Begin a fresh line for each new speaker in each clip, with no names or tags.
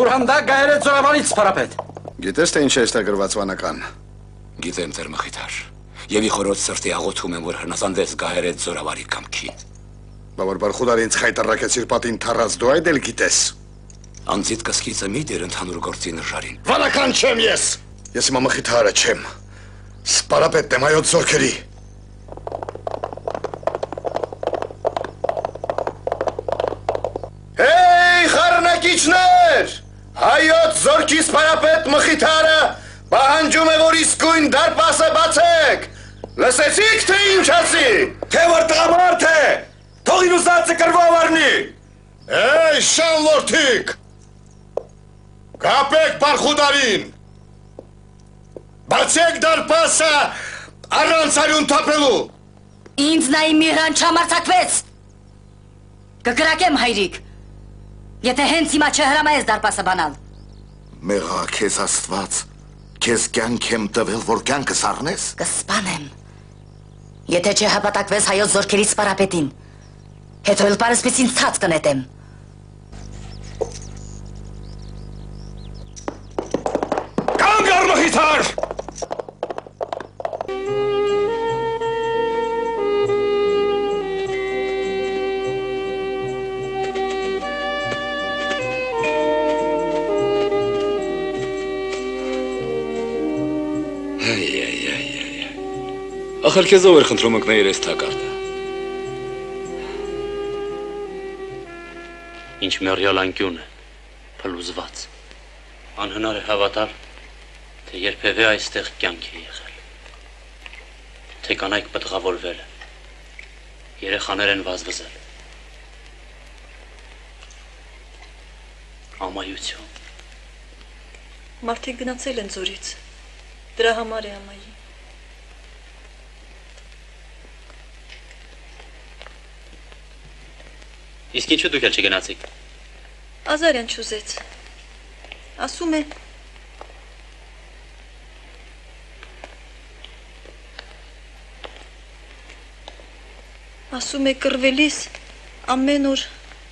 Որհանդա գայրե ծորավանից սպարապետ։
Գիտես թե ինչ է այստեղ գրված վանական։
Գիտեմ Տեր Մխիթար։ Եվ իխորոց սրտի աղոթում եմ, որ հնասանդես գահերեց զորավարի կամքին։
Բա որ բարխուդար ինձ խայտարակեցիր պատին թարած դու այդ էլ գիտես։
Անձիդ կսկիծը մի դեր ընդհանուր գործի նժարին։
Վանական չեմ ես։ Ես հիմա Մխիթարը չեմ։ Սպարապետն եմ հայոց զորքերի։ Հեյ խառնակիչներ, հայոց զորքի սպարապետ Մխիթարը պահանջում է, որ իսկույն դարպասը բացեք։ Լսեցիք թե ինչ ասի։
Թե որ տղամարդ է, թող իր ուզածը կրվով առնի։
Էյ շան որդիկ, կապեք բարխուդարին, բացեք դարպասը առանց արյուն թափելու։
Ինձ նայի Միհրան չամարցակվեց։ Կկրակեմ հայրիկ, եթե հենց հիմա չհրամայես դարպասը բանալ։
Մեղա քեզ Աստված, քեզ կյանք եմ տվել, որ կյանքս առնես։
Կսպանեմ, եթե չհապատակվես հայոց զորքերի սպարապետին, հետո էլ պարսպից ինձ ցած կնետեմ։
Կանգ առ Մխիթար։
Ախր քեզ ով էր խնդրում ընկնել ես թակարդը։
Ինչ մեռյալ անկյուն է, փլուզված։ Անհնար է հավատալ, թե երբևէ այստեղ կյանք է եղել։ Թե կանայք պտղավորվել են, երեխաներ են վազվզել։ Ամայություն։
Մարդիկ գնացել են ձորից, դրա համար է ամայի։
Իսկ ինչու դուք էլ չգնացիք։
Ազարյան չուզեց։ Ասում է կռվելիս ամեն օր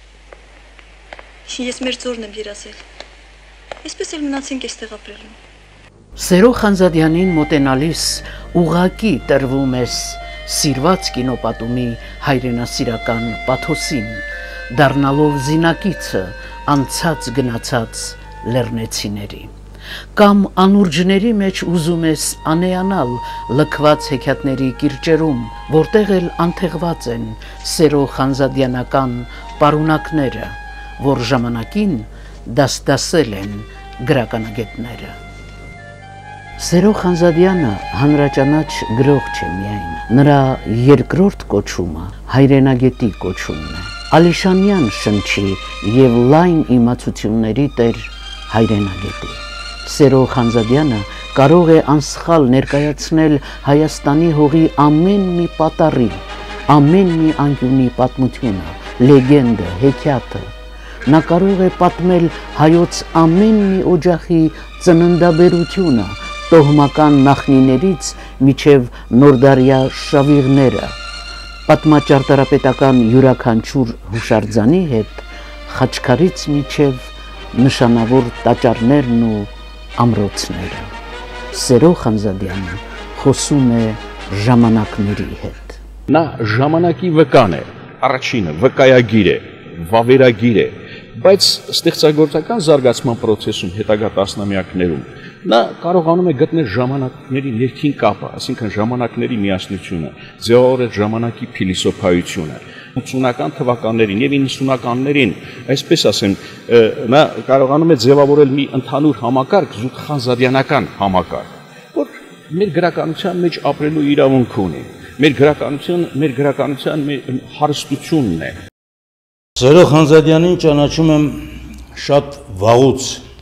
ես մեր ձորն եմ երազել։ Այսպես էլ մնացինք այստեղ ապրելու։
Սերո Խանզադյանին մոտենալիս ուղակի տրվում ես սիրված կինոպատումի հայրենասիրական պաթոսին, դառնալով զինակիցը անցած գնացած լեռնեցիների, կամ անուրջների մեջ ուզում ես անեանալ լքված հեքիաթների կիրճերում, որտեղ էլ անթեղված են Սերո Խանզադյանական պարունակները, որ ժամանակին դասդասել են գրականագետները։ Սերո Խանզադյանը հանրաճանաչ գրող չէ միայն, նրա երկրորդ կոչումը հայրենագետի կոչումն է, Ալիշանյան շնչի և լայն իմացությունների տեր հայրենագետի։ Սերո Խանզադյանը կարող է անսխալ ներկայացնել Հայաստանի հողի ամեն մի պատառի, ամեն մի անկյունի պատմությունը, լեգենդը, հեքիաթը։ Նա կարող է պատմել հայոց ամեն մի օջախի ծննդաբերությունը, տոհմական նախնիներից մինչև նորդարյա շավիղները, պատմաճարտարապետական յուրաքանչյուր հուշարձանի հետ, Խաչքարից մինչև նշանավոր տաճարներն ու ամրոցները։ Սերո Խանզադյանը խոսում է ժամանակների հետ։
Նա ժամանակի վկան է, առաջինը վկայագիր է, վավերագիր է, բայց ստեղծագործական զարգացման process-ում հետագա տասնամյակներում նա կարողանում է գտնել ժամանակների ներքին կապը, այսինքն ժամանակների միասնությունը, ձևավորել ժամանակի փիլիսոփայությունը, 80-ական թվականներին եւ 90-ականներին, այսպես ասեմ, նա կարողանում է ձևավորել մի ընդհանուր համակարգ, զուտ խանզադյանական համակարգ, որ մեր գրականության մեջ ապրելու իրավունք ունի, մեր գրականության հարստությունն է։
Սերո Խանզադյանին ճանաչում եմ շատ վաղուց,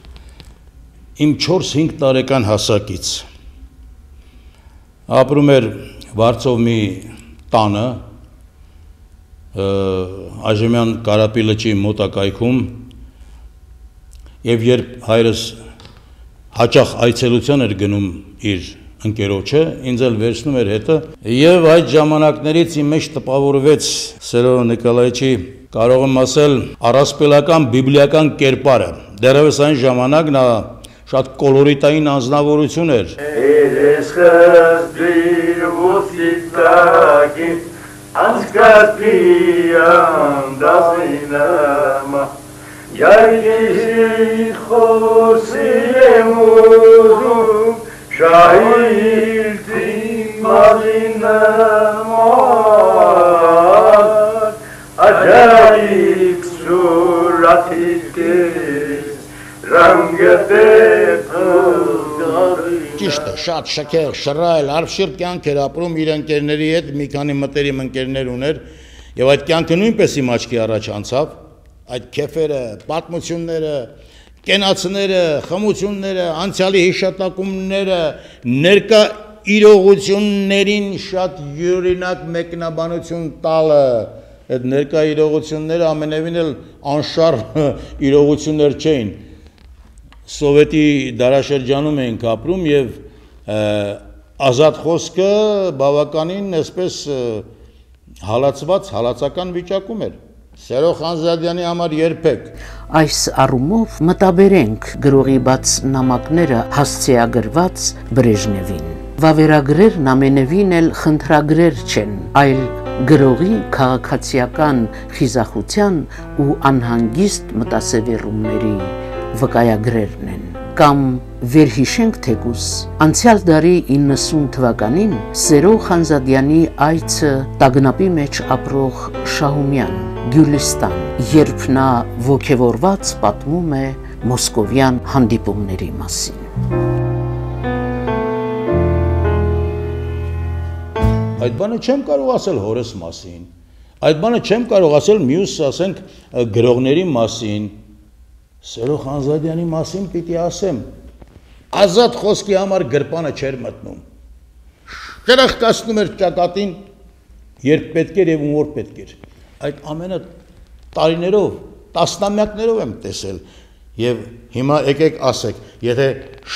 իմ 4-5 տարեկան հասակից։ Ապրում էր Վարձով մի տանը, Այժմյան Կարապի լճի մոտակայքում, եւ երբ հայրս հաճախ այցելության էր գնում իր ընկերոջը ինձ էլ վերցնում էր հետը եւ այդ ժամանակներից իմ մեջ տպավորվեց Սերո Նիկոլայչի կարող եմ ասել առասպելական բիբլիական կերպարը դեռևս այն ժամանակ նա շատ կոլորիտային անձնավորություն էր
Şahildi mazinamar Acayip suratıydı Rangete
Ճիշտ է, շատ շքեղ, շռայլ, արվշիռ կյանք էր ապրում իր ընկերների հետ, մի քանի մտերիմ ընկերներ ուներ եւ այդ կյանքը նույնպես իմ աչքի առաջ անցավ, այդ քեֆերը, պատմությունները կենացները, խմությունները, անցյալի հիշատակումները, ներկա իրողություններին շատ յուրօրինակ մեկնաբանություն տալը, այդ ներկա իրողությունները ամենևին էլ անշարժ իրողություններ չէին։ Սովետի դարաշրջանում էինք ապրում եւ ազատ խոսքը բավականին այսպես հալածված, հալածական վիճակում էր։ Սերո Խանզադյանի համար երբեք
Այս առումով մտաբերենք գրողի բաց նամակները հասցեագրված Բրեժնևին։ Վավերագրերն ամենևին էլ խնդրագրեր չեն, այլ գրողի քաղաքացիական խիզախության ու անհանգիստ մտասևեռումների վկայագրերն են։ Կամ վերհիշենք թեկուս անցյալ դարի 90 թվականին Սերո Խանզադյանի այցը տագնապի մեջ ապրող Շահումյան Գյուլիստան, երբ նա ոգևորված պատմում է մոսկովյան հանդիպումների մասին։
Այդ բանը չեմ կարող ասել հորս մասին, այդ բանը չեմ կարող ասել մյուս, ասենք, գրողների մասին, Սերո Խանզադյանի մասին պիտի ասեմ, ազատ խոսքի համար գրպանը չեր մտնում, շրխկացնում էր ճակատին, երբ պետք էր և որ պետք էր, այդ ամենը տարիներով, տասնամյակներով եմ տեսել և հիմա եկեք ասեք, եթե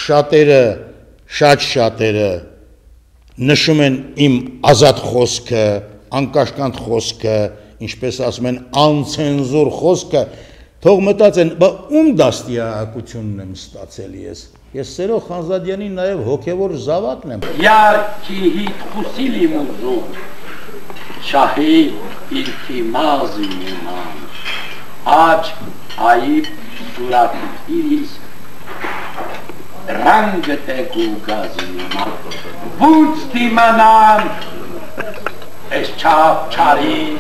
շատերը նշում են իմ ազատ խոսքը, անկաշկանդ խոսքը, ինչպես ասում են անցենզուր խոսքը, թող մտածեն, բա ում դաստիարակությունն եմ ստացել ես Սերո Խանզադյանի նաև հոգևոր զավակն եմ։
Яркий хит хусили музу, шахид илтимаз меман, ач аиб сурат ирис, рангте гугаз меман, вуцти манам, эс чап чарин,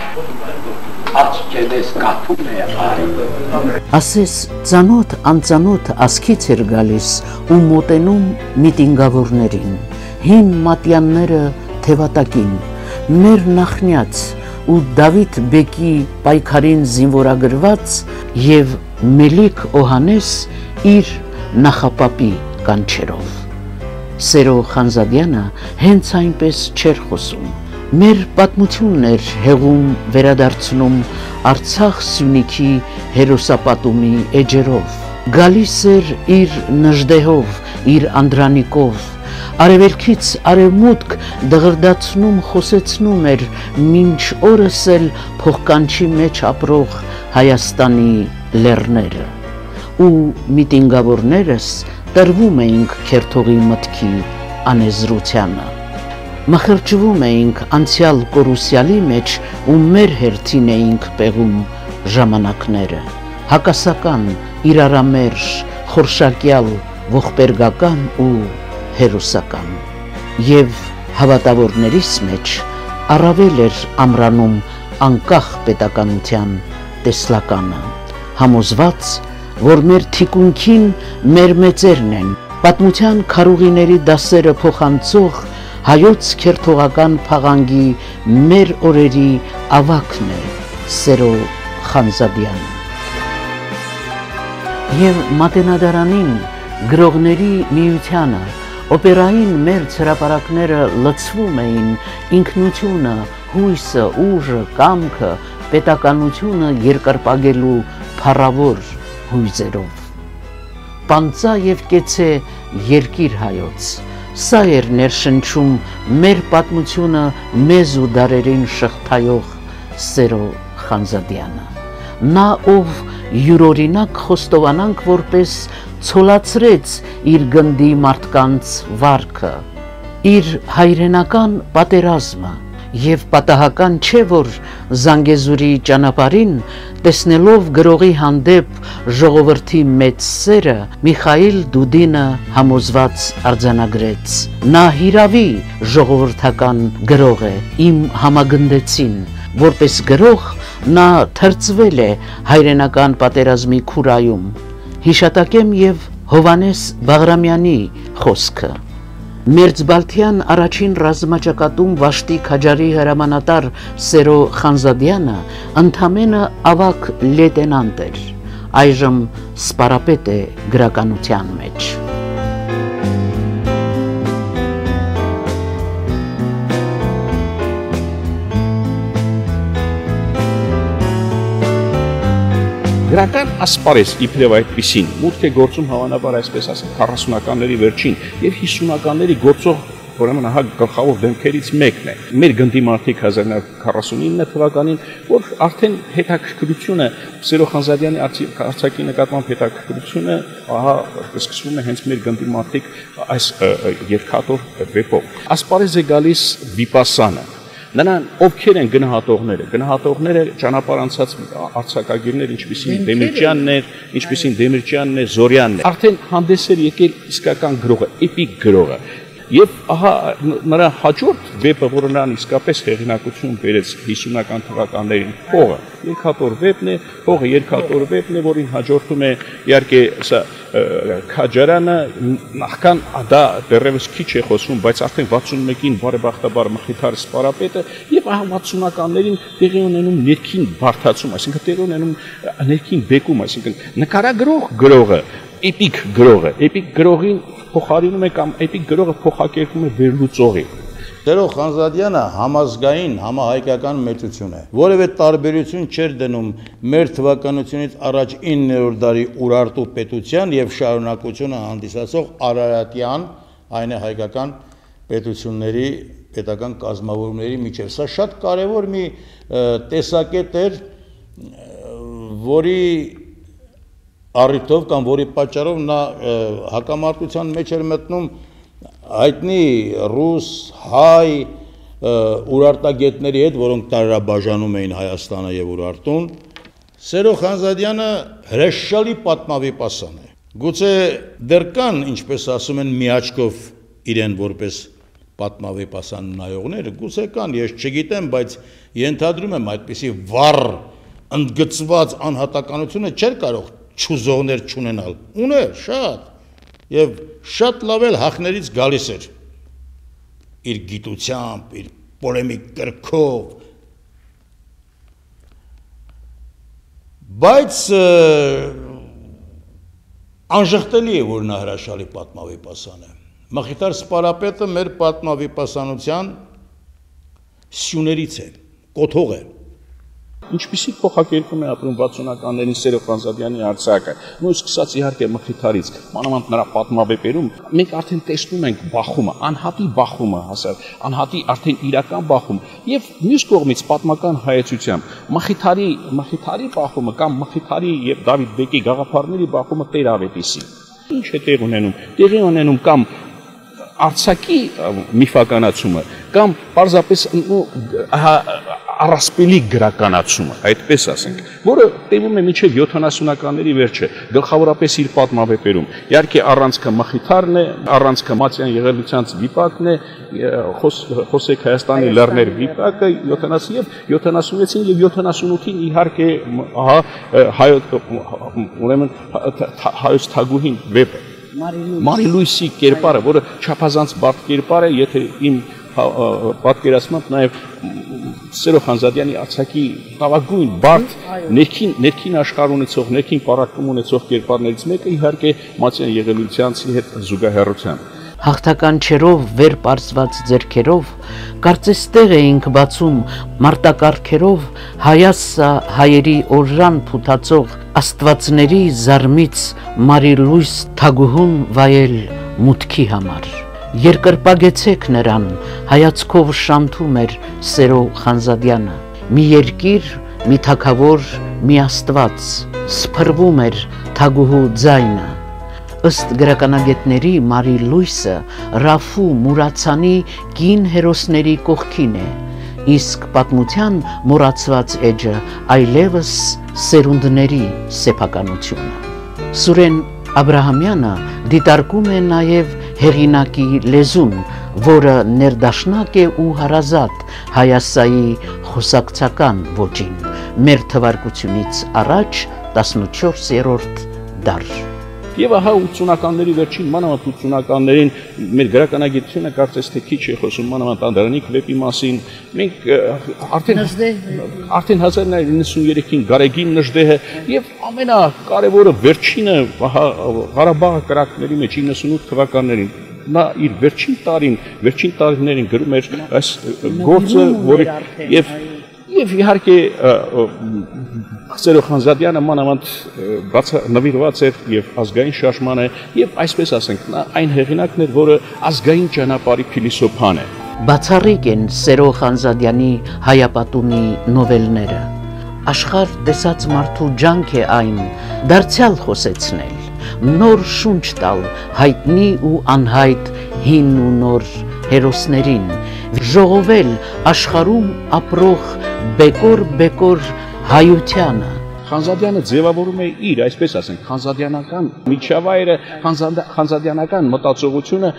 Ասես ծանոթ անծանոթ ասքից էր գալիս ու մոտենում միտինգավորներին, հին մատյանները թևատակին, մեր նախնյաց ու Դավիթ բեկի պայքարին զինվորագրված և Մելիք Օհանես իր նախապապի կանչերով։ Սերո Խանզադյանը հենց այնպես չէր խոսում։ Մեր պատմությունն էր հեղում վերադարձնում Արցախ Սյունիքի հերոսապատումի էջերով, գալիս էր իր նժդեհով, իր անդրանիկով, արևելքից արևմուտք դղրդացնում խոսեցնում էր մինչ օրս էլ փոխկանչի մեջ ապրող Հայաստանի լեռները, ու միտինգավորներս տրվում էինք քերթողի մտքի անեզրությանը։ Մխրճվում էինք անցյալ կորուսյալի մեջ ու մեր հերթին էինք պեղում ժամանակները, հակասական, իրարամերժ, խորշակյալ, ողբերգական ու հերոսական, և հավատավորներիս մեջ առավել էր ամրանում անկախ պետականության տեսլականը, համոզված, որ մեր թիկունքին մեր մեծերն են, պատմության քարուղիների դասերը փոխանցող հայոց քերթողական փաղանգի մեր օրերի ավակն է Սերո Խանզադյանը։ Եվ Մատենադարանին, գրողների միությանը, օպերային մեր հրապարակները լցվում էին ինքնությունը, հույսը, ուժը, կամքը, պետականությունը երկրպագելու փառավոր հույզերով։ Պանծա և կեցե երկիր հայոց, Սա էր ներշնչում մեր պատմությունը մեզ ու դարերին շղթայող Սերո Խանզադյանը։ Նա, ով յուրօրինակ խոստովանանք որպես ցոլացրեց իր գնդի մարդկանց վարքը, իր հայրենական պատերազմը, եւ պատահական չէ, որ Զանգեզուրի ճանապարհին տեսնելով գրողի հանդեպ ժողովրդի մեծ սերը Միխայիլ Դուդինը համոզված արձանագրեց. նա հիրավի ժողովրդական գրող է, իմ համագնդեցին, որպես գրող նա թրծվել է հայրենական պատերազմի քուրայում։ Հիշատակեմ եւ Հովանես Բաղրամյանի խոսքը. Մերձբալթյան առաջին ռազմաճակատում Վաշտի Քաջարի հրամանատար Սերո Խանզադյանը ընդամենը ավագ լեյտենանտ էր, այժմ սպարապետ է գրականության մեջ։
Գրական ասպարեզ իբրև այդպիսին մուտք է գործում հավանաբար այսպես ասեմ 40-ականների վերջին եւ 50-ականների գործող ուրեմն ահա գլխավոր դեմքերից մեկն է։ Մեր գնդի մարդիկ 1949 թվականին, որ արդեն հետաքրքրությունը Սերո Խանզադյանի արձակի նկատմամբ հետաքրքրությունը ահա սկսվում է հենց մեր գնդի մարդիկ այս երկաթով վեպով։ Ասպարեզ է գալիս Վիպասանը։ Նրան ովքեր են գնահատողները ճանապարհ անցած արձակագիրներ, ինչպիսին Դեմիրճյանն է, Զորյանն է։ Արդեն հանդես էր եկել իսկական գրողը, էպիկ գրողը։ Եվ ահա նրա հաջորդ վեպը, որը նրան իսկապես հեղինակություն բերեց 50-ական թվականներին, Փողը, երկաթոր վեպն է, Փողը երկաթոր վեպն է, որին հաջորդում է իհարկե սա Քաջարյանը, նախքան դա դեռևս քիչ է խոսվում, բայց արդեն 61-ին բարեբախտաբար Մխիթար սպարապետը եւ ահա 60-ականներին տեղի ունենում ներքին բարդացում, այսինքն տեղի ունենում ներքին բեկում, այսինքն նկարագրող գրողը, էպիկ գրողին փոխարինում է կամ էպիկ գրողը փոխակերպում է վերլուծողի։
Սերո Խանզադյանը համազգային համահայկական մեծություն է։ Որևէ տարբերություն չէր դնում մեր թվականությունից առաջ 9-րդ դարի Ուրարտու պետության եւ շարունակությունը հանդիսացող Արարատյան, այն է հայկական պետությունների պետական կազմավորումների միջև։ Սա շատ կարևոր մի տեսակետ էր, որի առիթով կամ որի պատճառով նա հակամարտության մեջ էր մտնում հայտնի ռուս, հայ ուրարտագետների հետ, որոնք տարրաբաժանում էին Հայաստանը եւ Ուրարտուն։ Սերո Խանզադյանը հրաշալի պատմավիպասան է։ Գուցե դեռ կան, ինչպես ասում են, մի աչքով իրեն որպես պատմավիպասան նայողներ, գուցե կան, ես չգիտեմ, բայց ենթադրում եմ այդպիսի վառ ընդգծված անհատականությունը չէր կարող չուզողներ չունենալ, ուներ շատ եւ շատ լավ էլ հախներից գալիս էր իր գիտությամբ, իր պոլեմիկ կրքով, բայց անժխտելի է, որ նա հրաշալի պատմավիպասան է։ Մխիթար սպարապետը մեր պատմավիպասանության սյուներից է, կոթող է։
Ինչպիսի փոխակերպում է ապրում 60-ականներին Սերո Խանզադյանի արձակը։ Նույն սկսած իհարկե Մխիթարից, մանավանդ նրա պատմավեպերում մենք արդեն տեսնում ենք բախումը, անհատի բախումը հասավ, անհատի արդեն իրական բախումը եւ մյուս կողմից պատմական հայեցությամբ Մխիթարի բախումը կամ Մխիթարի եւ Դավիթ Բեկի գաղափարների բախումը Տեր-Ավետիսի։ Ինչ է տեղ ունենում։ Տեղի ունենում կամ արձակի միֆականացումը կամ պարզապես առասպելի գրականացումը, այդպես ասենք, որը տևում է մինչև 70-ականների վերջը, գլխավորապես իր պատմավեպերում։ Իհարկե առանցքը Մխիթարն է, առանցքը Մատյան Եղելնոցյանց վիպակն է, Խոսեք Հայաստանի լեռներ վիպակը 70 եւ 76-ին եւ 78-ին իհարկե ուրեմն հայոց թագուհին վեպը Մարիլույսի կերպարը, որը չափազանց բարդ կերպար է, եթե իմ պատկերացմամբ նաև Սերո Խանզադյանի արձակի լավագույն բարդ ներքին աշխարհ ունեցող, ներքին պարակում ունեցող կերպարներից մեկը իհարկե Մատյան Եղելնոցյանցի հետ զուգահեռության։
Հաղթական չերով վեր պարզված ձեռքերով կարծես տեղ էինք բացում մարտակառքերով հայասա հայերի օրրան փութացող աստվածների զարմից Մարիլույս թագուհուն վայել մուտքի համար։ Երկրպագեցեք նրան, հայացքով շամթում էր Սերո Խանզադյանը։ Մի երկիր, մի թագավոր, մի աստված, սփռվում էր թագուհու ձայնը։ Ըստ գրականագետների Մարի Լույսը Ռաֆու Մուրացանի կին հերոսների կողքին է, իսկ պատմության մոռացված էջը այլևս սերունդների սեփականությունը։ Սուրեն Աբրահամյանը դիտարկում է նաև հեղինակի լեզուն, որը ներդաշնակ է ու հարազատ Հայասայի խոսակցական ոճին, մեր թվարկությունից առաջ 14-րդ դար։
Եվ ահա 80-ականների վերջին, մանավանդ 80-ականներին մեր գրականագիտությունը կարծես թե քիչ է խոսում մանավանդ Անդրանիկ վեպի մասին։ Մենք արդեն 1993-ին Գարեգին Նժդեհը եւ ամենակարևորը վերջինը Ղարաբաղ կրակների մեջ 98 թվականներին նա իր վերջին տարիներին գրում էր այս գործը, որը եւ իհարկե Սերո Խանզադյանը մանավանդ նվիրված էր եւ ազգային շարժմանը եւ այսպես ասենք նա այն հեղինակն էր, որը ազգային ճանապարհի փիլիսոփան է։
Բացառիկ են Սերո Խանզադյանի հայապատումի նովելները։ Աշխարհ տեսած մարդու ջանք է այն դարձյալ խոսեցնել, նոր շունչ տալ հայտնի ու անհայտ հին ու նոր հերոսներին, ժողովել աշխարհում ապրող բեկոր հայությանը։
Խանզադյանը ձևավորում է իր, այսպես ասենք, խանզադյանական միջավայրը, խանզադյանական մտածողությունը,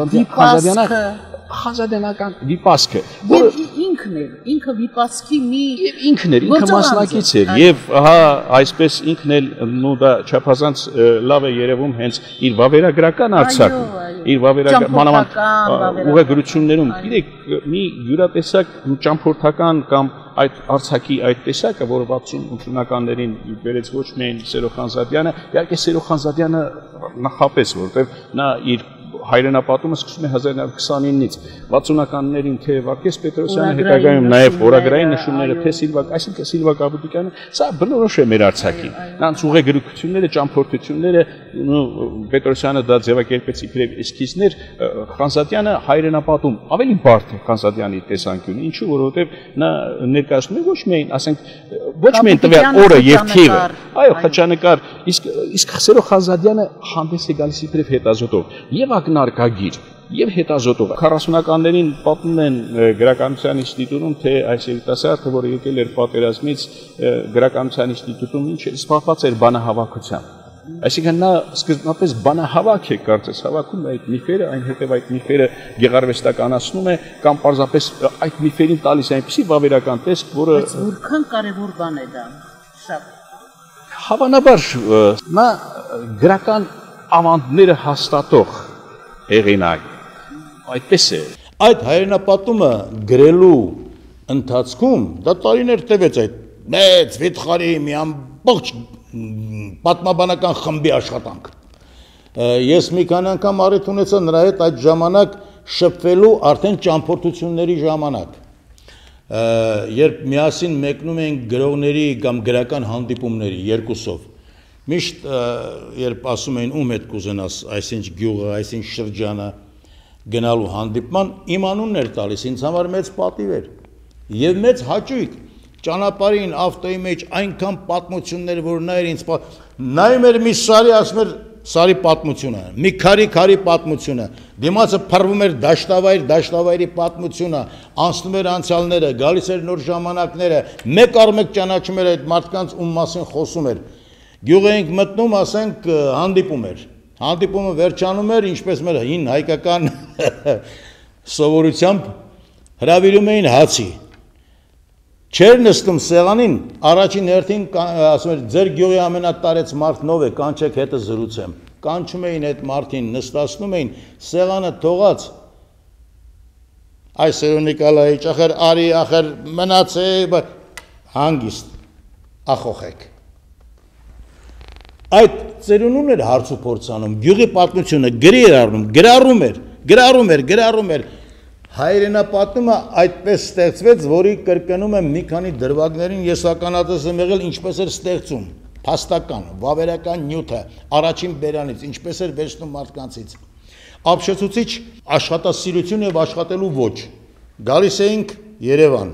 խանզադյանական վիպասքը,
եւ ինքը վիպասքի
ինքը մասնակից էր եւ ահա այսպես ինքն էլ նո դա չափազանց լավ է երևում հենց իր վավերագրական արձակում, իր մանավանդ ուղեգրություններում, գիտեք, մի յուրատեսակ ճամփորդական կամ այդ արձակի այդ տեսակը, որը 60-80-ականներին բերեց ոչ միայն Սերո Խանզադյանը, իհարկե Սերո Խանզադյանը նախապես, որովհետև նա իր հայրենապատումը սկսում է 1929-ից 60-ականներին թե Վարդգես Պետրոսյանը, հետագայում նաև օրագրային նշումները, թե այսինքն Սիլվա Կապուտիկյանը, սա բնորոշ է մեր Արցախին։ Նրանց ուղեգրությունները, ճամփորդությունները, Պետրոսյանը դա ձևակերպեց իբրև էսքիզներ, Խանզադյանը հայրենապատում ավելի բարդ է Խանզադյանի տեսանկյունը, ինչու որովհետև նա ներկայացնում է ոչ միայն, ասենք, ոչ միայն տվյալ օրը եւ թիվը, այո, խճանկար, իսկ Սերո Խանզադյանը հանդես է գալիս իբրև հետազոտող եւ ակնարկագիր եւ հետազոտող 40-ականներին պատմում են գրականության ինստիտուտում, թե այս երիտասարդը, որը եկել էր պատերազմից գրականության ինստիտուտում, ինչ զբաղված էր բանահավաքությամբ։ Այսինքն նա սկզբնապես բանահավաք է կարծես հավաքում այդ միֆերը, այնուհետև այդ միֆերը գեղարվեստականացնում է կամ պարզապես այդ միֆերին տալիս այնպիսի վավերական տեսք, որը
որքան կարևոր բան է դա։ Շատ
հավանաբար նա գրական ավանդները հաստատող հեղինակ այդպես է։
Այդ հայրենապատումը գրելու ընթացքում դա տարիներ տևեց այդ մեծ վիթխարի մի ամբողջ պատմաբանական խմբի աշխատանք։ Ես մի քանի անգամ առիթ ունեցա նրա հետ այդ ժամանակ շփվելու արդեն ճամփորդությունների ժամանակ։ Երբ միասին մեկնում են գրողների կամ գրական հանդիպումների երկուսով, միշտ երբ ասում էին ում հետ կուզենաս այսինչ գյուղը, այսինչ շրջանը գնալու հանդիպման, իմ անունն էր տալիս, ինձ համար մեծ պատիվ էր եւ մեծ հաճույք։ Ճանապարհին ավտոյի մեջ այնքան պատմություններ, որ նա էր ինձ նայում էր մի սարի, ասում էր սարի պատմությունը, մի քարի պատմությունը, դիմացը փռվում էր դաշտավայրի պատմությունը, անցնում էր անցյալները, գալիս էր նոր ժամանակները, մեկ առ մեկ ճանաչում էր այդ մարդկանց, ում մասին խոսում էր։ Գյուղ էինք մտնում, ասենք հանդիպում էր։ Հանդիպումը վերջանում էր, ինչպես մեր հին հայկական սովորությամբ հրավիրում էին հացի։ Չէր նստում սեղանին, առաջին հերթին ասում էր ձեր գյուղի ամենատարեց մարդն ով է, կանչեք հետը զրուցեմ։ Կանչում էին այդ մարդին, նստացնում էին, սեղանը թողած։ Այս Սերո Նիկոլայիչ, ախր արի, ախր մնացե, հանգիստ, ախոխեք։ Այդ ծերունուն էր հարց ու փորձանում, գյուղի պատմությունը գրի էր առնում, գրառում էր։ Հայրենապատումը այդպես ստեղծվեց, որի կրկնում եմ մի քանի դրվագներին ես ականատես եմ եղել, ինչպես էր ստեղծում, փաստական, վավերական նյութը, առաջին բերանից, ինչպես էր վերցնում մարդկանցից։ ապշեցուցիչ աշխատասիրություն եւ աշխատելու ոճ։ Գալիս էինք Երևան։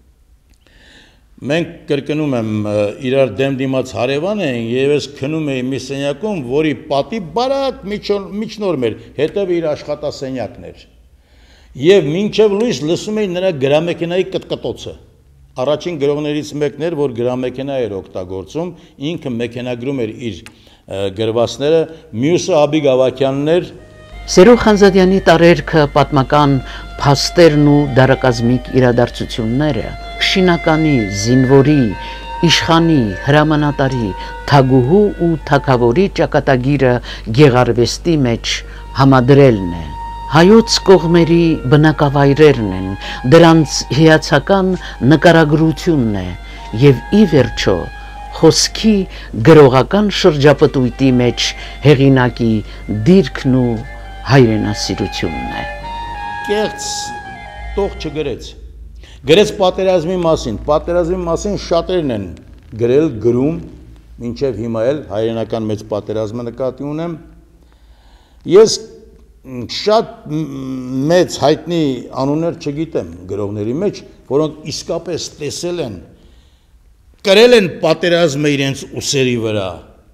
Մենք կրկնում եմ իրար դեմ դիմաց հարևան էին եւ ես քնում էի մի սենյակում, որի պատի բարակ միջնորմ էր, հետևը իր աշխատասենյակն էր։ Եվ մինչև լույս լսում էի նրա գրամեքենայի կտկտոցը։ Առաջին գրողներից մեկն էր, որ գրամեքենա էր օգտագործում, ինքը մեքենագրում էր իր գրվածները, մյուսը Աբի Գավակյանն էր։
Սերո Խանզադյանի տարերքը պատմական փաստերն ու դարակազմիկ իրադարձությունները, շինականի, զինվորի, իշխանի, հրամանատարի, թագուհու ու թագավորի ճակատագիրը գեղարվեստի մեջ համադրելն է։ Հայոց կողմերի բնակավայրերն են, դրանց հիացական նկարագրությունն է եւ ի վերջո խոսքի գրողական շրջապտույտի մեջ հեղինակի դիրքն ու հայրենասիրությունն է։
Կեղծ տող չգրեց։ Գրեց պատերազմի մասին շատերն են գրել, գրում, մինչև հիմա էլ հայրենական մեծ պատերազմը նկատի ունեմ։ Ես շատ մեծ հայտնի անուններ չգիտեմ գրողների մեջ, որոնք իսկապես տեսել են, կրել են պատերազմը իրենց ուսերի վրա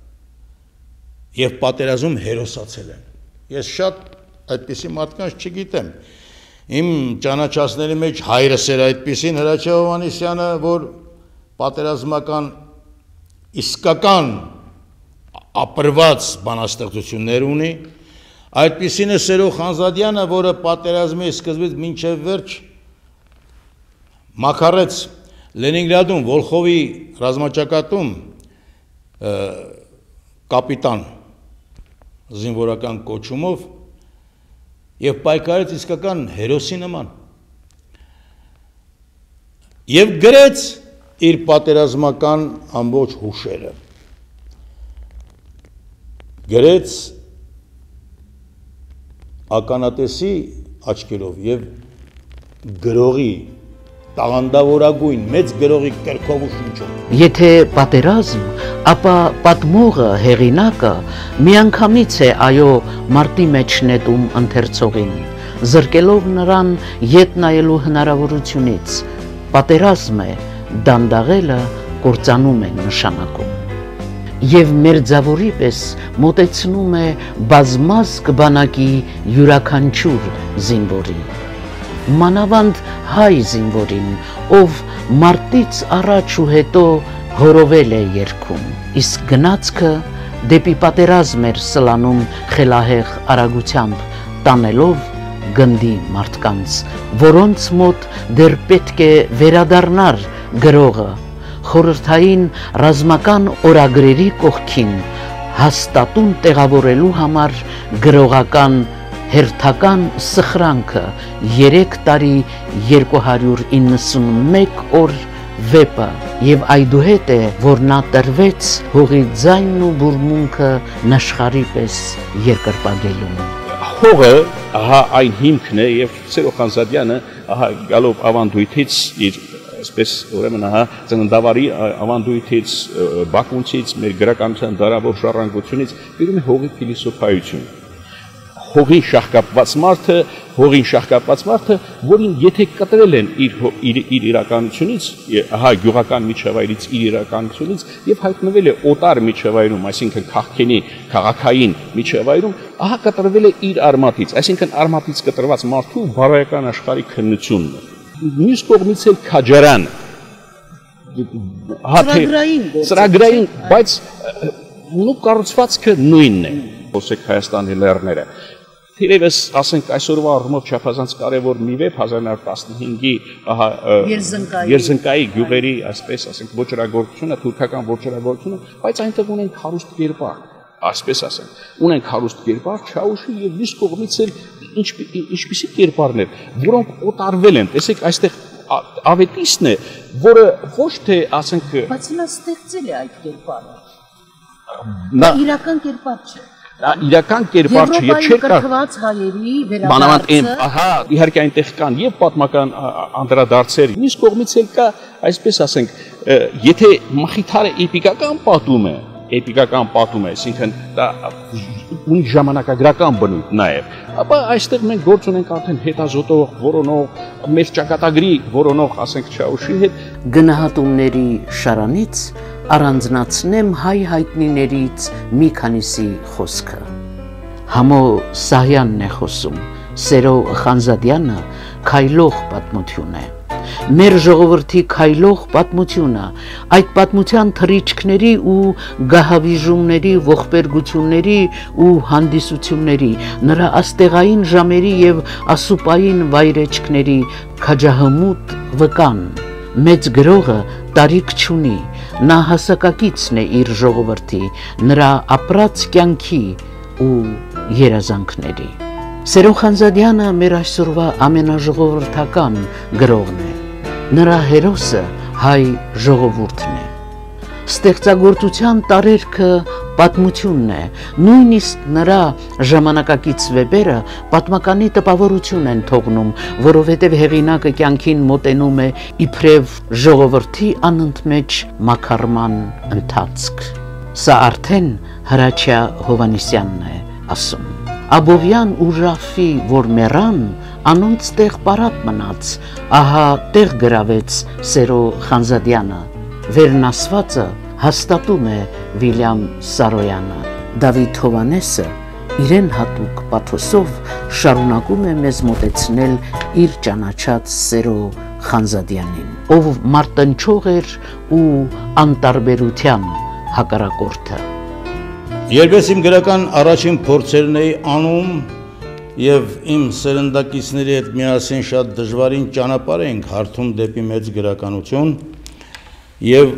եւ պատերազմում հերոսացել են։ Ես շատ այդպիսի մարդկանց չգիտեմ։ Իմ ճանաչածների մեջ հայրս էր այդպիսին Հրաչյա Հովհաննիսյանը, որ պատերազմական իսկական ապրված բանաստեղծություններ ունի, այդպիսին է Սերո Խանզադյանը, որը պատերազմի սկզբից մինչև վերջ մաքարեց Լենինգրադում Վոլխովի ռազմաճակատում կապիտան զինվորական կոչումով եւ պայքարեց իսկական հերոսի նման եւ գրեց իր պատերազմական ամբողջ հուշերը, գրեց ականատեսի աչքերով եւ գրողի տաղանդավորագույն մեծ գրողի կրքով ու շունչով։
Եթե պատերազմ, ապա պատմողը, հեղինակը միանգամից է այո մարտի մեջ նետում ընթերցողին, զրկելով նրան ետ նայելու հնարավորությունից։ Պատերազմ է, դանդաղելը կործանում է նշանակում։ Եվ մերձավորի պես մոտեցնում է բազմազգ բանակի յուրաքանչյուր զինվորի։ Մանավանդ հայ զինվորին, ով մարտից առաջ ու հետո հորովել է երգում, իսկ գնացքը դեպի պատերազմ էր սլանում խելահեղ արագությամբ, տանելով գնդի մարդկանց, որոնց մոտ դեռ պետք է վերադառնար գրողը, խորհրդային ռազմական օրագրերի կողքին հաստատուն տեղավորելու համար գրողական հերթական սխրանքը 3 տարի 291 օր վեպը եւ այդուհետ է, որ նա տրվեց հողի ձայնն ու բուրմունքը նշխարի պես երկրպագելուն։
Հողը ահա այն հիմքն է եւ Սերո Խանզադյանը ահա գալով ավանդույթից իր այսպես ուրեմն ահա ծննդավարի ավանդույթից բակունցից մեր գրականության դարավոր ժառանգությունից գրում է հողի փիլիսոփայություն։ Հողին շահկապված մարդը, որին եթե կտրել են իր իրականությունից, ահա գյուղական միջավայրից իր իրականությունից եւ հայտնվել է օտար միջավայրում, այսինքն քաղաքենի, քաղաքային միջավայրում, ահա կտրվել է իր արմատից, այսինքն արմատից կտրված մարդու բարոյական աշխարհի քննությունն է։ Մյուս կողմից էլ քաջարան, ծրագրային, բայց նույն կառուցվածքը նույնն է։ Խոսեք Հայաստանի լեռները։ Թերևս ասենք այսօրվա առումով չափազանց կարևոր մի վեպ 1915-ի ահա Երզնկայի գյուղերի, այսպես ասենք, ոչրագործությունը, թուրքական ոչրագործությունը, բայց այնտեղ ունենք հարուստ կերպար, այսպես ասենք, ունենք հարուստ կերպար, Չաուշի եւ մյուս կողմից էլ ինչպիսի կերպարներ, որոնք օտարվել են, տեսեք, այստեղ ավետիստն է, որը ոչ թե ասենք,
բայց նա ստեղծել է այդ կերպարը։ Նա իրական կերպար չէ։
Իրական կերպար չէ եւ չէր
կրկված հայերի
վերադարձը, ահա իհարկե այնտեղ կան եւ պատմական անդրադարձեր, մյուս կողմից էլ կա, այսպես ասենք, եթե Մխիթարը էպիկական պատում է, էպիկական պատում է, այսինքն դա ունի ժամանակագրական բնույթ նաև, ապա այստեղ մենք գործ ունենք արդեն հետազոտող, որոնող, մեր ճակատագրի որոնող, ասենք Չաուշի հետ
գնահատումների շարանից առանձնացնեմ հայ հայտնիներից մի քանիսի խոսքը։ Համո Սահյանն է խոսում, Սերո Խանզադյանը քայլող պատմություն է։ Մեր ժողովրդի քայլող պատմությունը, այդ պատմության թռիչքների ու գահավիժումների, ողբերգությունների ու հանդիսությունների, նրա աստեղային ժամերի եւ ասուպային վայրեջքների քաջահմուտ վկան։ Մեծ գրողը տարիք չունի, նա հասակակիցն է իր ժողովրդի, նրա ապրած կյանքի ու երազանքների։ Սերո Խանզադյանը մեր այսօրվա ամենաժողովրդական գրողն է։ Նրա հերոսը հայ ժողովուրդն է։ Ստեղծագործության տարերքը պատմությունն է, նույնիսկ նրա ժամանակակից վեպերը պատմականի տպավորություն են թողնում, որովհետև հեղինակը կյանքին մոտենում է իբրև ժողովրդի անընդմեջ մաքարման ընթացք։ Սա արդեն Հրաչյա Հովհաննիսյանն է ասում։ Աբովյան ու Ռաֆի, որ մեռան, անոնց տեղ պարապ մնաց, ահա տեղ գրավեց Սերո Խանզադյանը, վերնասվածը հաստատում է Վիլյամ Սարոյանը։ Դավիթ Հովհաննեսը իրեն հատուկ պաթոսով շարունակում է մեզ մոտեցնել իր ճանաչած Սերո Խանզադյանին, ով մարտնչող էր ու անտարբերության հակառակորդը։
Երբես իմ գրական առաջին փորձերն էի անում եւ իմ սերնդակիցների հետ միասին շատ դժվարին ճանապարհ էինք հարթում դեպի մեծ գրականություն եւ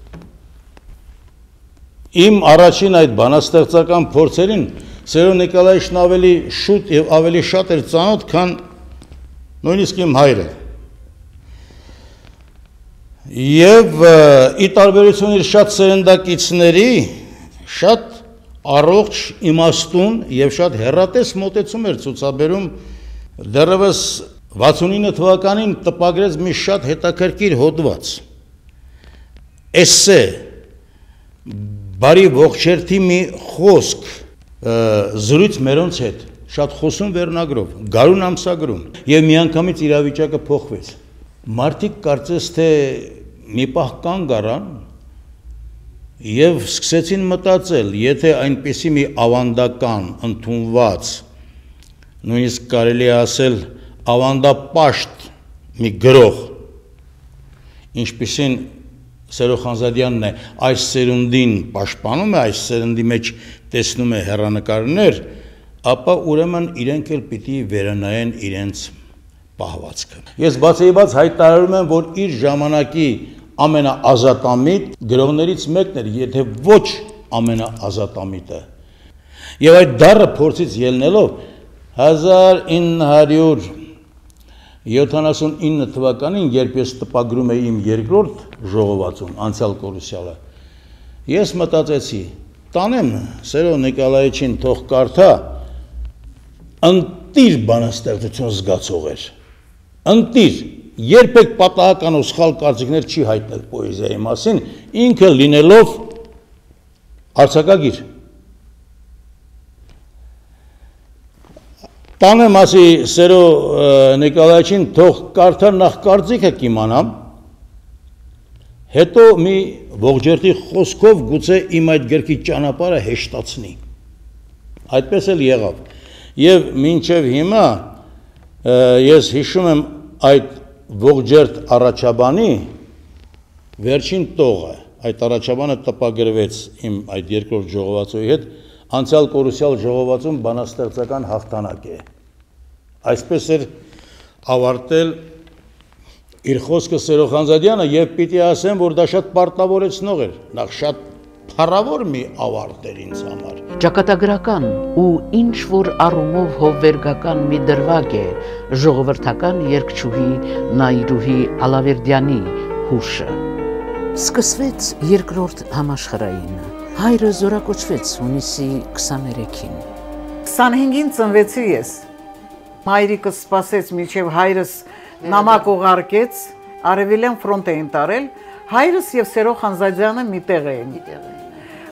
իմ առաջին այդ բանաստեղծական փորձերին Սերո Նիկոլաևիչն ավելի շուտ եւ ավելի շատ էր ծանոթ, քան նույնիսկ իմ հայրը։ Եվ ի տարբերություն իր շատ սերնդակիցների, շատ առողջ իմաստուն եւ շատ հեռատես մոտեցում էր ցուցաբերում, դեռևս 69 թվականին տպագրեց մի շատ հետաքրքիր հոդված, էսսե, բարի ողջերթի մի խոսք, զրույց մերոնց հետ, շատ խոսում վերնագրով, գարուն ամսագրում, եւ միանգամից իրավիճակը փոխվեց։ Մարդիկ կարծես թե մի պահ կանգ առան եւ սկսեցին մտածել, եթե այնպիսի մի ավանդական, ընդունված, նույնիսկ կարելի է ասել ավանդապաշտ մի գրող, ինչպիսին Սերո Խանզադյանն է, այս սերունդին պաշտպանում է, այս սերնդի մեջ տեսնում է հեռանկարներ, ապա ուրեմն իրենք էլ պիտի վերանայեն իրենց պահվածքը։ Ես բացեիբաց հայտարարում եմ, որ իր ժամանակի ամենաազատամիտ գրողներից մեկն էր, եթե ոչ ամենաազատամիտը։ Եվ այդ դառը փորձից ելնելով 1979 թվականին, երբ ես տպագրում էի իմ երկրորդ ժողովածուն, անցյալ կորուսյալը, ես մտածեցի, տանեմ Սերո Նիկոլաևիչին թող կարդա, ընտիր բանաստեղծություն զգացող էր, ընտիր, երբեք պատահական ու սխալ կարծիքներ չի հայտնել պոեզիայի մասին, ինքը լինելով արձակագիր։ Տանեմ ասի Սերո Նիկոլաևիչին թող կարդա, նախ կարծիքը կիմանամ, հետո մի ողջերթի խոսքով գուցե իմ այդ գրքի ճանապարհը հեշտացնի։ Այդպես էլ եղավ։ Եվ մինչև հիմա ես հիշում եմ այդ ողջերթ առաջաբանի վերջին տողը, այդ առաջաբանը տպագրվեց իմ այդ երկրորդ ժողովածուի հետ, անցյալ կորուսյալ ժողովածում բանաստեղծական հաղթանակ է։ Այսպես էր ավարտել իր խոսքը Սերո Խանզադյանը եւ պիտի ասեմ, որ դա շատ պարտավորեցնող էր, նախ շատ փառավոր մի ավարտ էր ինձ համար։
Ճակատագրական ու ինչ որ առումով հովվերգական մի դրվագ է ժողովրդական երգչուհի Նայիրուհի Ալավերդյանի հուշը։ Սկսվեց երկրորդ համաշխարհայինը։ Հայրը զորակոչվեց հունիսի 23-ին։
25-ին ծնվեցի ես։ Մայրիկս սպասեց մինչև հայրս նամակ ուղարկեց, արևելյան ֆրոնտ էին տարել, հայրս եւ Սերո Խանզադյանը միտեղ էին։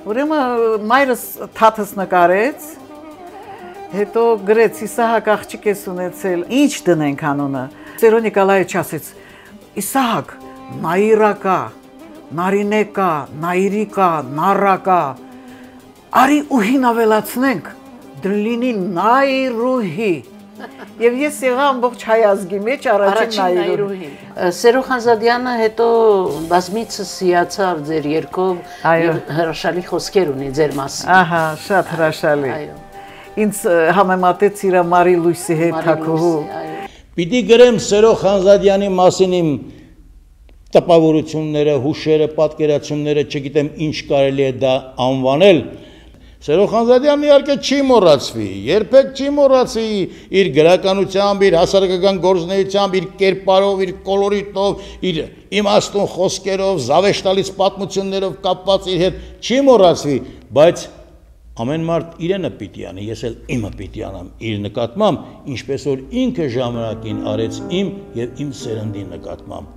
Ուրեմն մայրս թաթս նկարեց, հետո գրեց Իսահակ աղջիկ ես ունեցել, ինչ դնենք անունը։ Ծերո Նիկոլայիչ ասեց. Իսահակ, Նաիրա կա, Նարինե կա, Նաիրի կա, Նառա կա։ Արի ուհին ավելացնենք, դրլինի Նայրուհի։ Եվ ես եղա ամբողջ հայ ազգի մեջ առաջին Նայրուհին։
Սերո Խանզադյանը հետո բազմիցս հիացավ ձեր երգով եւ հրաշալի խոսքեր ունի ձեր մասին։
Ահա, շատ հրաշալի։ Ինձ համեմատեց իր Մարի Լույսի հետ թակուհու։
Պիտի գրեմ Սերո Խանզադյանի մասին իմ տպավորությունները, հուշերը, պատկերացումները, չգիտեմ ինչ կարելի է դա անվանել։ Սերո Խանզադյանն իհարկե չի մոռացվի, երբեք չի մոռացի իր գրականությամբ, իր հասարակական գործունեությամբ, իր կերպարով, իր կոլորիտով, իր իմաստուն խոսքերով, զավեշտալից պատմություններով կապված իր հետ չի մոռացվի, բայց ամեն մարդ իրենը պիտի անի, ես էլ իմը պիտի անամ իր նկատմամբ, ինչպես որ ինքը ժամանակին արեց իմ եւ իմ սերնդի նկատմամբ։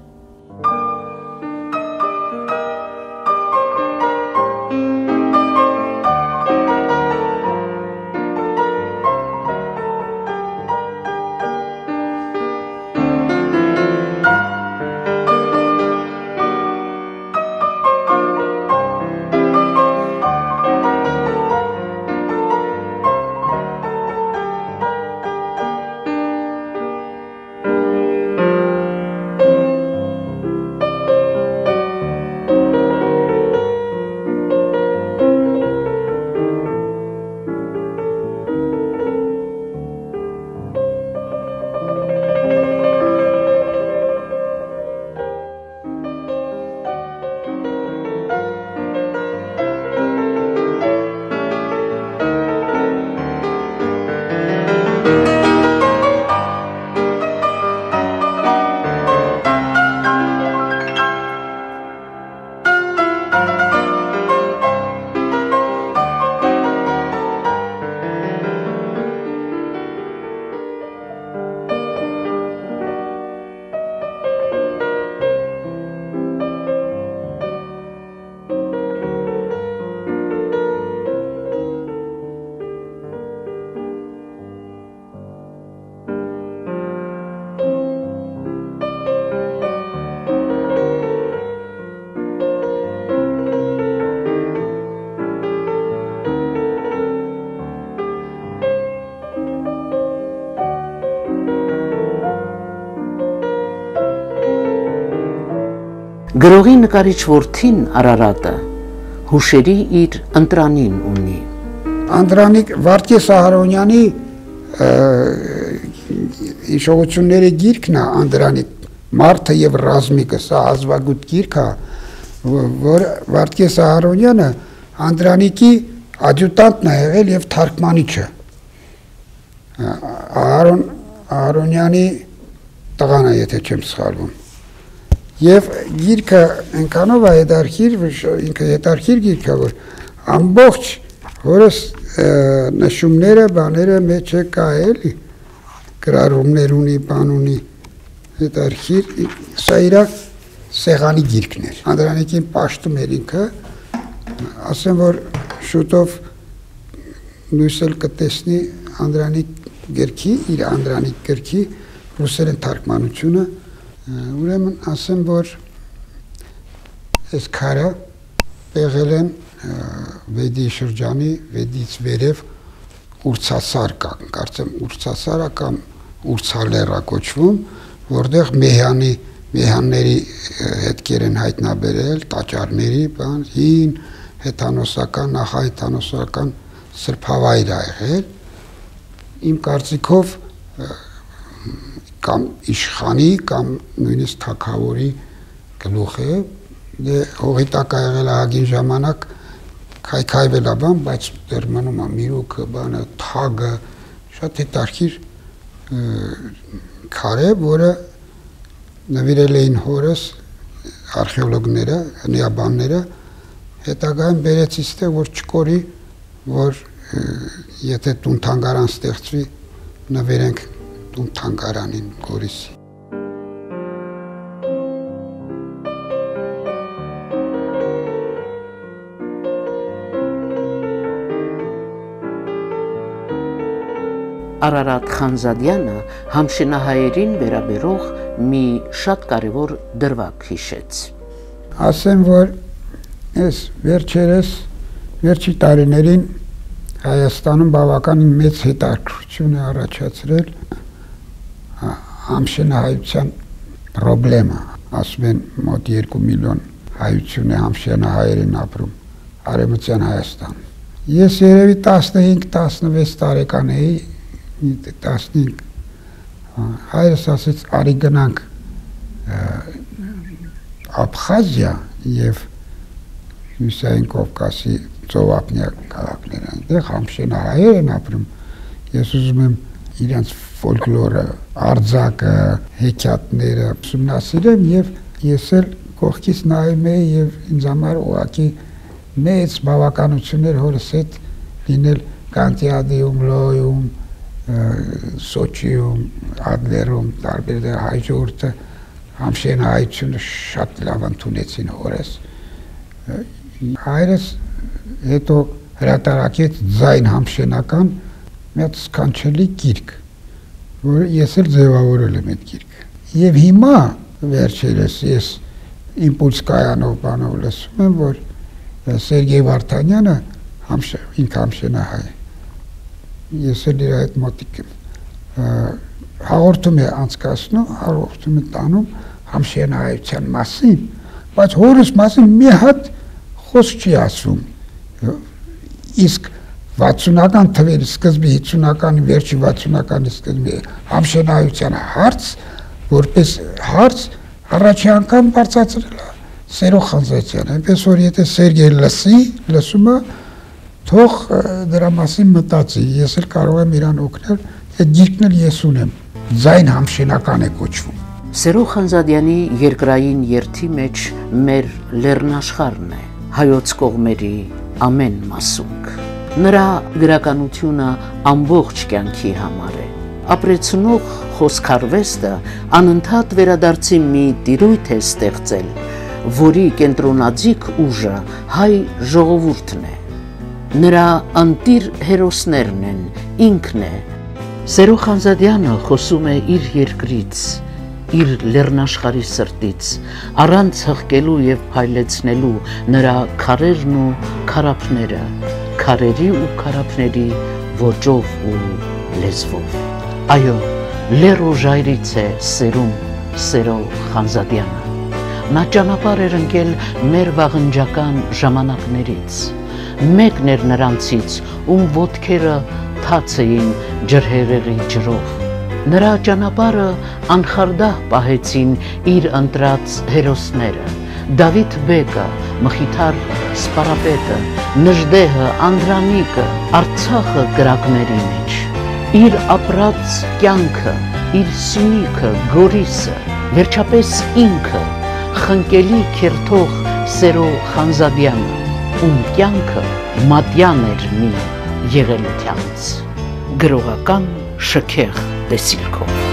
Գրողի նկարիչ որդին Արարատը հուշերի իր ընտրանին ունի։
Անդրանիկ Վարդգես Ահարոնյանի հիշողությունների գիրքն է Անդրանիկ Մարդը եւ ռազմիկը, սա ազվագուտ գիրք է, որ Վարդգես Ահարոնյանը Անդրանիկի ադյուտանտն է եղել եւ թարգմանիչը։ Ահարոնյանի տղան է, եթե չեմ սխալվում։ Եվ գիրքը այնքանով է հետարքիր, ինքը հետարքիր գիրք է, որ ամբողջ որս նշումները, բաները մեջ է կա էլի, գրառումներ ունի, բան ունի, հետարքիր, սա իրա սեղանի գիրքն էր։ Անդրանիկին պաշտում էր ինքը, ասեմ, որ շուտով լույսել կտեսնի Անդրանիկ գրքի, իր Անդրանիկ գրքի ռուսերեն թարգմանությունը, ուրեմն ասեմ, որ այս քարը եղել են Վեդի շրջանի, Վեդից վերև Ուրցասար կա, կարծեմ Ուրցասարը կամ Ուրցալերա կոչվում, որտեղ մեհանների հետքեր են հայտնաբերել, տաճարների, բան, հին հեթանոսական, նախահեթանոսական սրբավայր է եղել, իմ կարծիքով կամ իշխանի, կամ նույնիսկ թագավորի գլուխ է, հողի տակ է եղել ահագին ժամանակ, քայքայվել է բան, բայց դեռ մնում է միրուքը, բանը, թագը, շատ հետարքիր քար է, որը նվիրել էին հորս արխեոլոգները, հնիաբանները, հետագայում բերեցի ստեղ, որ չկորի, որ եթե տուն-թանգարան ստեղծվի, նվիրենք տուն-թանգարանին Գորիսի։
Արարատ Խանզադյանը համշենահայերին վերաբերող մի շատ կարևոր դրվագ հիշեց։
Ասեմ, որ այս վերջի տարիներին Հայաստանում բավականին մեծ հետաքրքրություն է առաջացրել համշենահայության խնդրը, ասում են մոտ 2 միլիոն հայություն է համշենահայերին ապրում Արևմտյան Հայաստանում։ Ես երևի 15-16 տարեկան էի, 15, հայրս ասեց արի գնանք Աբխազիա և Հյուսային Կովկասի ծովափնյա քաղաքներ, այնտեղ համշենահայեր են ապրում։ Ես ուզում եմ իրենց ֆոլկլորը, արձակը, հեքիաթները ուսումնասիրեմ եւ ես էլ կողքից նայում էի եւ ինձ համար ուղղակի մեծ բավականություններ հորս հետ լինել Կանտիադիում, Լոյում, Սոչիում, Ադլերում, տարբեր հայ ժողովուրդը համշենահայությունը շատ լավ ընդունեցին հորս։ Հայրս հետո հրատարակեց ձայն համշենական մի հատ սքանչելի գիրք, որ ես էլ ձևավորել եմ այդ գիրքը։ Եվ հիմա վերջերս ես իմպուլս կայանով բանով լսում եմ, որ Սերգեյ Վարդանյանը ինքը համշենահայ է։ Ես էլ իր այդ մոտիկ եմ։ Հաղորդում է անցկացնում, հաղորդում է տանում համշենահայության մասին, բայց հորս մասին մի հատ խոսք չի ասում։ Իսկ 60-ական թվերի սկզբի 50-ականի վերջի 60-ականի սկզբի համշենահայության հարց, որպես հարց առաջի անգամ բարձրացրել է Սերո Խանզադյանը, այնպես որ եթե Սերգեյ լսում է, թող դրա մասին մտածի, ես էլ կարող եմ իրան օգնել, այդ գիրքն էլ ես ունեմ, ձայն համշենական է կոչվում։
Սերո Խանզադյանի երկրային երթի մեջ մեր լեռնաշխարհն է, հայոց կողմերի ամեն մասունք։ Նրա գրականությունը ամբողջ կյանքի համար է։ Ապրեցնող խոսքարվեստը անընդհատ վերադարձի մի տիրույթ է ստեղծել, որի կենտրոնաձիգ ուժը հայ ժողովուրդն է։ Նրա անտիր հերոսներն են, ինքն է։ Սերո Խանզադյանը խոսում է իր երկրից, իր լեռնաշխարհի սրտից, առանց հղկելու եւ փայլեցնելու նրա քարերն ու քարափները, քարերի ու քարափների ոճով ու լեզվով։ Այո, լեռ ու ժայռից է սերում Սերո Խանզադյանը։ Նա ճանապարհ էր ընկել մեր վաղնջական ժամանակներից։ Մեկն էր նրանցից, ում ոտքերը թաց էին ջրհեղեղի ջրով։ Նրա ճանապարհը անխարդահ պահեցին իր ընտրած հերոսները՝ Դավիթ Բեկը, Մխիթար Սպարապետը, Նժդեհը, Անդրանիկը, Արցախը կրակների մեջ։ Իր ապրած կյանքը, իր սյունիքը, Գորիսը, վերջապես ինքը, խնկելի քերթող Սերո Խանզադյանը, ում կյանքը մատյան էր մի եղելությանց, գրողական շքեղ տեսիլքով։